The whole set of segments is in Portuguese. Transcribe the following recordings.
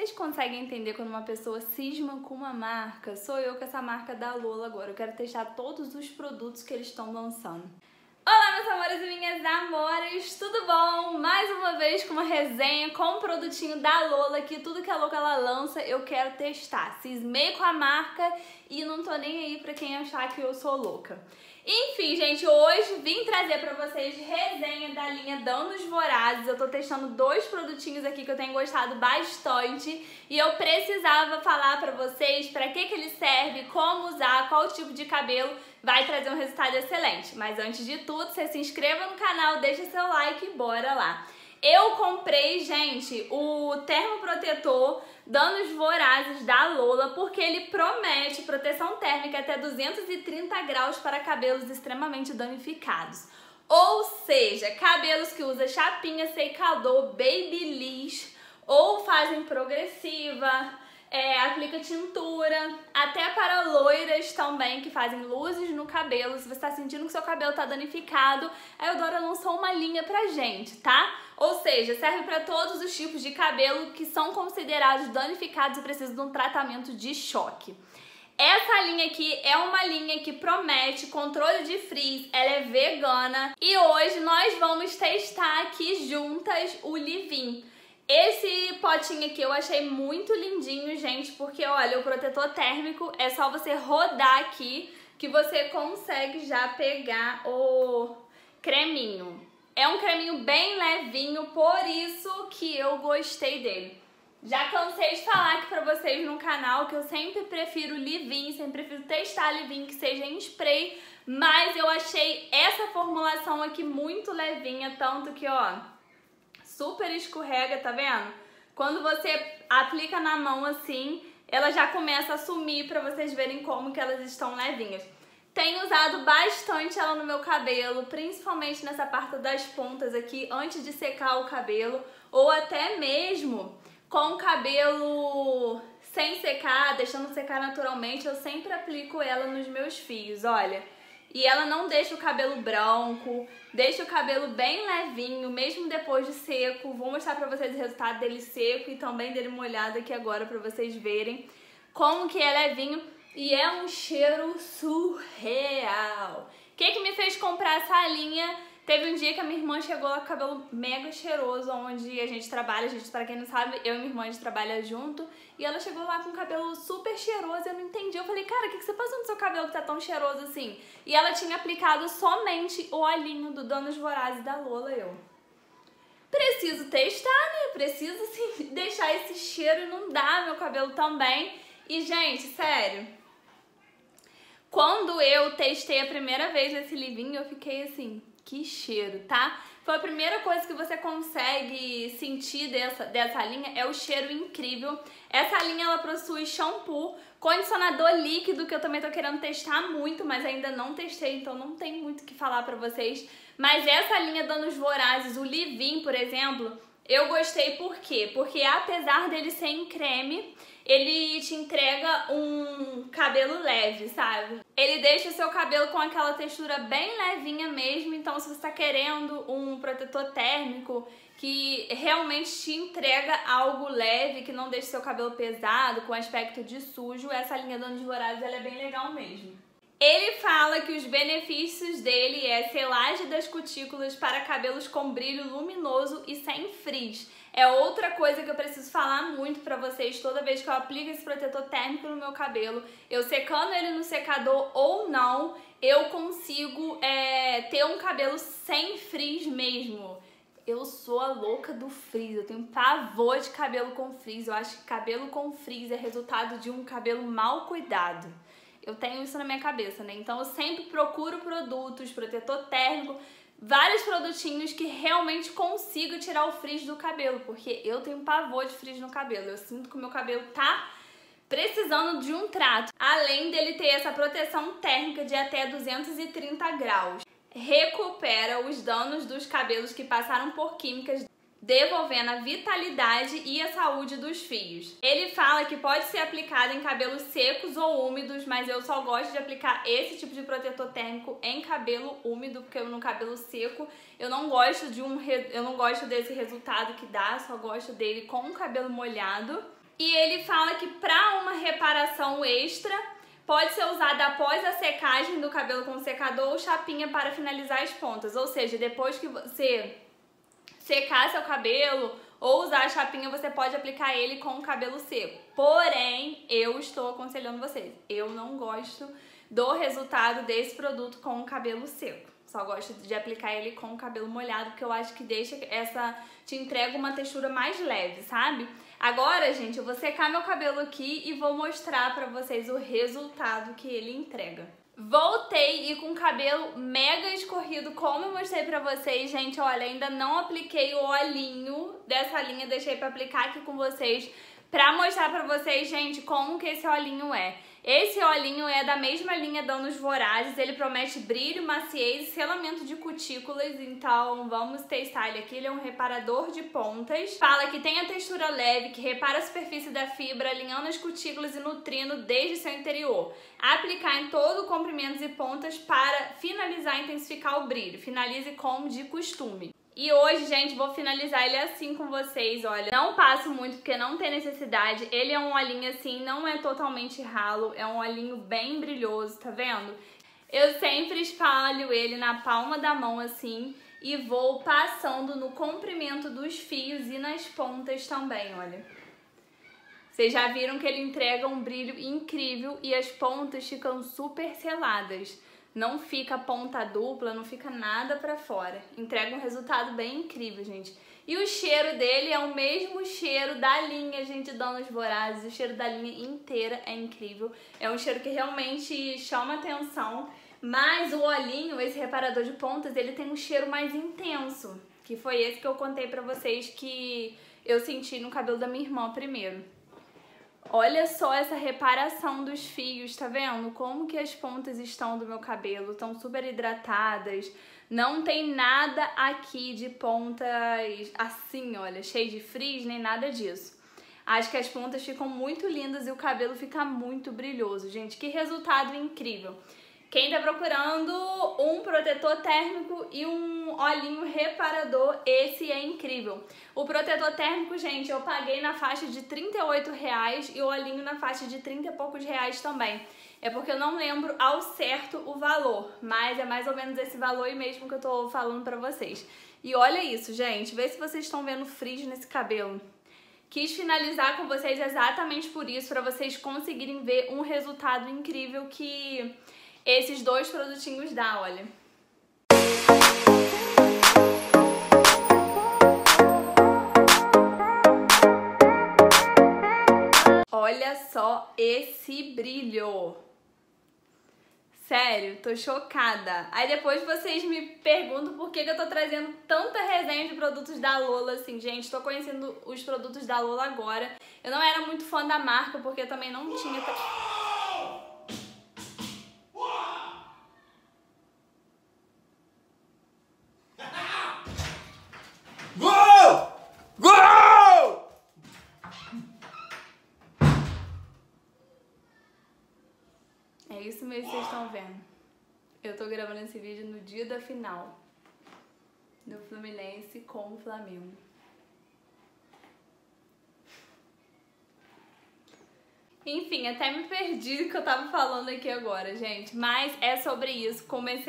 Vocês conseguem entender quando uma pessoa cisma com uma marca? Sou eu com essa marca da Lola agora. Eu quero testar todos os produtos que eles estão lançando. Olá, meus amores e minhas amores, tudo bom? Mais uma vez com uma resenha com um produtinho da Lola aqui. Tudo que a Lola ela lança eu quero testar. Cismei com a marca e não tô nem aí pra quem achar que eu sou louca. Enfim, gente, hoje vim trazer pra vocês resenha da linha Danos Vorazes. Eu tô testando dois produtinhos aqui que eu tenho gostado bastante e eu precisava falar pra vocês pra que ele serve, como usar, qual tipo de cabelo vai trazer um resultado excelente. Mas antes de tudo, você se inscreva no canal, deixa seu like e bora lá. Eu comprei, gente, o termoprotetor Danos Vorazes da Lola porque ele promete proteção térmica até 230 graus para cabelos extremamente danificados. Ou seja, cabelos que usam chapinha, secador, babyliss ou fazem progressiva, aplica tintura, até para loiras também que fazem luzes no cabelo. Se você está sentindo que seu cabelo está danificado, a Eudora lançou uma linha pra gente, tá? Ou seja, serve para todos os tipos de cabelo que são considerados danificados e precisam de um tratamento de choque. Essa linha aqui é uma linha que promete controle de frizz, ela é vegana e hoje nós vamos testar aqui juntas o leave-in. Esse potinho aqui eu achei muito lindinho, gente, porque olha, o protetor térmico é só você rodar aqui que você consegue já pegar o creminho. É um creminho bem levinho, por isso que eu gostei dele. Já cansei de falar aqui pra vocês no canal que eu sempre prefiro leave-in, sempre prefiro testar leave-in que seja em spray, mas eu achei essa formulação aqui muito levinha, tanto que, ó, super escorrega, tá vendo? Quando você aplica na mão assim, ela já começa a sumir pra vocês verem como que elas estão levinhas. Tenho usado bastante ela no meu cabelo, principalmente nessa parte das pontas aqui, antes de secar o cabelo, ou até mesmo com o cabelo sem secar, deixando secar naturalmente, eu sempre aplico ela nos meus fios, olha. E ela não deixa o cabelo branco, deixa o cabelo bem levinho, mesmo depois de seco. Vou mostrar pra vocês o resultado dele seco e também dele molhado aqui agora pra vocês verem como que é levinho. E é um cheiro surreal. O que me fez comprar essa linha? Teve um dia que a minha irmã chegou lá com o cabelo mega cheiroso, onde a gente trabalha, pra quem não sabe, eu e minha irmã a gente trabalha junto, e ela chegou lá com o cabelo super cheiroso, eu não entendi, eu falei, cara, o que você passou no seu cabelo que tá tão cheiroso assim? E ela tinha aplicado somente o olhinho do Danos Vorazes da Lola, eu preciso testar, né? Preciso, assim, deixar esse cheiro inundar meu cabelo também. E, gente, sério, quando eu testei a primeira vez esse leave-in, eu fiquei assim, que cheiro, tá? Foi a primeira coisa que você consegue sentir dessa linha, é o cheiro incrível. Essa linha, ela possui shampoo, condicionador líquido, que eu também tô querendo testar muito, mas ainda não testei, então não tem muito o que falar pra vocês. Mas essa linha Danos Vorazes, o leave-in, por exemplo, eu gostei por quê? Porque apesar dele ser em creme, ele te entrega um cabelo leve, sabe? Ele deixa o seu cabelo com aquela textura bem levinha mesmo, então se você tá querendo um protetor térmico que realmente te entrega algo leve, que não deixa seu cabelo pesado, com aspecto de sujo, essa linha Danos Vorazes ela é bem legal mesmo. Ele fala que os benefícios dele é selagem das cutículas para cabelos com brilho luminoso e sem frizz. É outra coisa que eu preciso falar muito pra vocês toda vez que eu aplico esse protetor térmico no meu cabelo. Eu secando ele no secador ou não, eu consigo ter um cabelo sem frizz mesmo. Eu sou a louca do frizz, eu tenho pavor de cabelo com frizz. Eu acho que cabelo com frizz é resultado de um cabelo mal cuidado. Eu tenho isso na minha cabeça, né? Então eu sempre procuro produtos, protetor térmico, vários produtinhos que realmente consigo tirar o frizz do cabelo, porque eu tenho pavor de frizz no cabelo. Eu sinto que o meu cabelo tá precisando de um trato. Além dele ter essa proteção térmica de até 230 graus. Recupera os danos dos cabelos que passaram por químicas, devolvendo a vitalidade e a saúde dos fios. Ele fala que pode ser aplicado em cabelos secos ou úmidos, mas eu só gosto de aplicar esse tipo de protetor térmico em cabelo úmido, porque no cabelo seco eu não gosto desse resultado que dá, só gosto dele com o cabelo molhado. E ele fala que para uma reparação extra, pode ser usada após a secagem do cabelo com secador ou chapinha para finalizar as pontas. Ou seja, depois que você secar seu cabelo ou usar a chapinha, você pode aplicar ele com o cabelo seco. Porém, eu estou aconselhando vocês. Eu não gosto do resultado desse produto com o cabelo seco. Só gosto de aplicar ele com o cabelo molhado, porque eu acho que te entrega uma textura mais leve, sabe? Agora, gente, eu vou secar meu cabelo aqui e vou mostrar pra vocês o resultado que ele entrega. Voltei e com o cabelo mega escorrido, como eu mostrei pra vocês, gente, olha, ainda não apliquei o olhinho dessa linha, deixei pra aplicar aqui com vocês, pra mostrar pra vocês, gente, como que esse olhinho é. Esse olhinho é da mesma linha Danos Vorazes, ele promete brilho, maciez e selamento de cutículas, então vamos testar ele aqui. Ele é um reparador de pontas, fala que tem a textura leve, que repara a superfície da fibra, alinhando as cutículas e nutrindo desde seu interior. Aplicar em todo o comprimento e pontas para finalizar e intensificar o brilho. Finalize como de costume. E hoje, gente, vou finalizar ele assim com vocês, olha. Não passo muito porque não tem necessidade. Ele é um olhinho assim, não é totalmente ralo, é um olhinho bem brilhoso, tá vendo? Eu sempre espalho ele na palma da mão assim e vou passando no comprimento dos fios e nas pontas também, olha. Vocês já viram que ele entrega um brilho incrível e as pontas ficam super seladas. Não fica ponta dupla, não fica nada pra fora. Entrega um resultado bem incrível, gente. E o cheiro dele é o mesmo cheiro da linha, gente, Danos Vorazes. O cheiro da linha inteira é incrível. É um cheiro que realmente chama atenção. Mas o olhinho, esse reparador de pontas, ele tem um cheiro mais intenso. Que foi esse que eu contei pra vocês que eu senti no cabelo da minha irmã primeiro. Olha só essa reparação dos fios, tá vendo? Como que as pontas estão do meu cabelo, estão super hidratadas. Não tem nada aqui de pontas assim, olha, cheio de frizz, nem nada disso. Acho que as pontas ficam muito lindas e o cabelo fica muito brilhoso, gente. Que resultado incrível! Quem tá procurando um protetor térmico e um olhinho reparador, esse é incrível. O protetor térmico, gente, eu paguei na faixa de R$38 e o olhinho na faixa de 30 e poucos reais também. É porque eu não lembro ao certo o valor, mas é mais ou menos esse valor aí mesmo que eu tô falando pra vocês. E olha isso, gente, vê se vocês estão vendo frizz nesse cabelo. Quis finalizar com vocês exatamente por isso, pra vocês conseguirem ver um resultado incrível que esses dois produtinhos dá, olha. Olha só esse brilho. Sério, tô chocada. Aí depois vocês me perguntam por que eu tô trazendo tanta resenha de produtos da Lola, assim, gente. Tô conhecendo os produtos da Lola agora. Eu não era muito fã da marca, porque eu também não tinha... É isso mesmo que vocês estão vendo. Eu tô gravando esse vídeo no dia da final do Fluminense com o Flamengo. Enfim, até me perdi do que eu tava falando aqui agora, gente. Mas é sobre isso.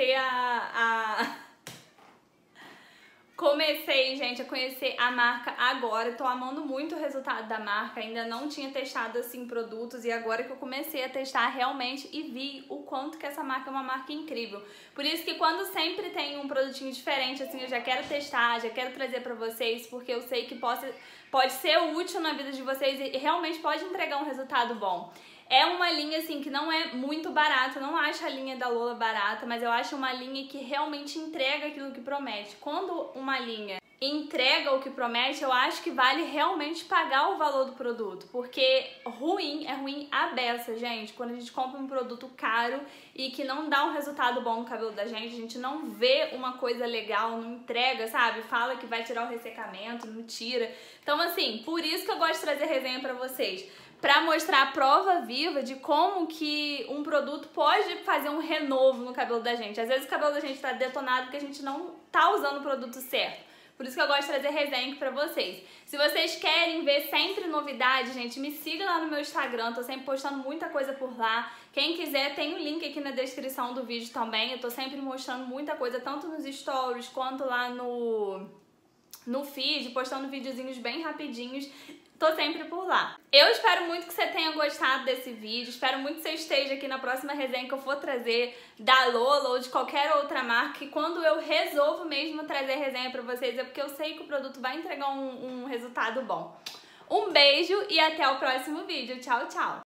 Comecei, gente, a conhecer a marca agora. Tô amando muito o resultado da marca. Ainda não tinha testado, assim, produtos. E agora que eu comecei a testar realmente e vi o quanto que essa marca é uma marca incrível. Por isso que quando sempre tem um produtinho diferente, assim, eu já quero testar, já quero trazer pra vocês. Porque eu sei que pode ser útil na vida de vocês e realmente pode entregar um resultado bom. É uma linha, assim, que não é muito barata, eu não acho a linha da Lola barata, mas eu acho uma linha que realmente entrega aquilo que promete. Quando uma linha entrega o que promete, eu acho que vale realmente pagar o valor do produto, porque é ruim a beça, gente. Quando a gente compra um produto caro e que não dá um resultado bom no cabelo da gente, a gente não vê uma coisa legal, não entrega, sabe? Fala que vai tirar o ressecamento, não tira. Então, assim, por isso que eu gosto de trazer resenha pra vocês. Pra mostrar a prova viva de como que um produto pode fazer um renovo no cabelo da gente. Às vezes o cabelo da gente tá detonado porque a gente não tá usando o produto certo. Por isso que eu gosto de trazer resenha aqui pra vocês. Se vocês querem ver sempre novidades, gente, me siga lá no meu Instagram, tô sempre postando muita coisa por lá. Quem quiser, tem o link aqui na descrição do vídeo também. Eu tô sempre mostrando muita coisa, tanto nos stories quanto lá no feed, postando videozinhos bem rapidinhos. Tô sempre por lá. Eu espero muito que você tenha gostado desse vídeo. Espero muito que você esteja aqui na próxima resenha que eu for trazer da Lola ou de qualquer outra marca. E quando eu resolvo mesmo trazer resenha pra vocês é porque eu sei que o produto vai entregar um resultado bom. Um beijo e até o próximo vídeo. Tchau, tchau!